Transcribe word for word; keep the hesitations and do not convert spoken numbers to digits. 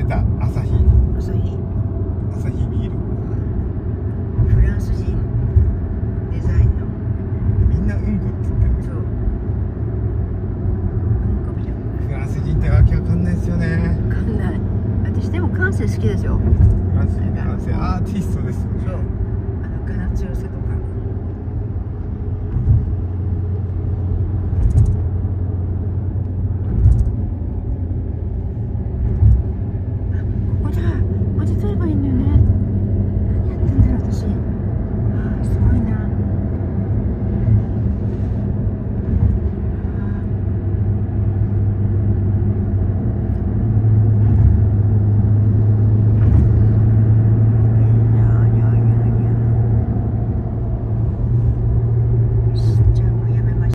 たアサヒアサヒアサヒビール。 フランス人デザインのみんなうんこって言ってる。 そううんこビール。 フランス人ってわけわかんないですよね。 わかんない。私でも感性好きですよ。 フランス人男性アーティストですよね。 そうあのガナ強さとか